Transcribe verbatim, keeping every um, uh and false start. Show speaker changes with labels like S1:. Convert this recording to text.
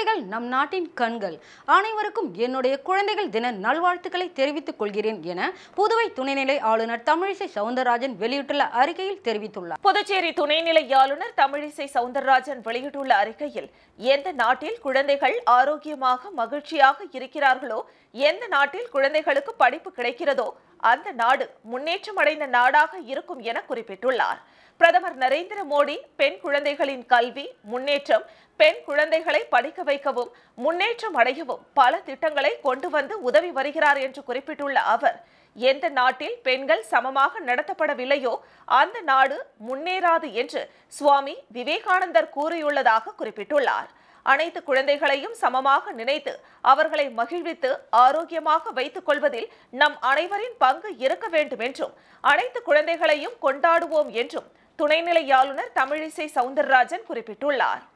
S1: குழந்தைகள் நம் நாட்டின் கண்கள். அனைவருக்கும் என்னுடைய குழந்தைகள் தின நல்வாழ்த்துக்களை தெரிவித்துக் கொள்கிறேன் என புதுவை துணைநிலை ஆளுநர் தமிழிசை சவுந்தரராஜன் வெளியிட்டுள்ள அறிக்கையில் தெரிவித்துள்ளார்.
S2: புதுச்சேரி துணைநிலை ஆளுநர் தமிழிசை சவுந்தரராஜன் வெளியிட்டுள்ள அறிக்கையில், எந்த நாட்டில் குழந்தைகள் ஆரோக்கியமாக மகிழ்ச்சியாக இருக்கிறார்களோ, எந்த நாட்டில் குழந்தைகளுக்கு படிப்பு கிடைக்கிறதோ அந்த நாடு முன்னேற்றம் அடைந்த நாடாக இருக்கும் என குறிப்பிட்டுள்ளார். பிரதமர் நரேந்திர மோடி பெண் குழந்தைகளின் கல்வி முன்னேற்றம், பெண் குழந்தைகளை படிக்க வைக்கவும் முன்னேற்றம் அடையவும் பல திட்டங்களை கொண்டு வந்து உதவி வருகிறார் என்று குறிப்பிட்டுள்ள அவர், எந்த நாட்டில் பெண்கள் சமமாக நடத்தப்படவில்லையோ அந்த நாடு முன்னேறாது என்று சுவாமி விவேகானந்தர் கூறியுள்ளதாக குறிப்பிட்டுள்ளார். அனைத்து குழந்தைகளையும் சமமாக நினைத்து அவர்களை மகிழ்வித்து ஆரோக்கியமாக வைத்துக் கொள்வதில் நம் அனைவரின் பங்கு இருக்க வேண்டும் என்றும், அனைத்து குழந்தைகளையும் கொண்டாடுவோம் என்றும் துணைநிலை ஆளுநர் தமிழிசை சவுந்தரராஜன் குறிப்பிட்டுள்ளார்.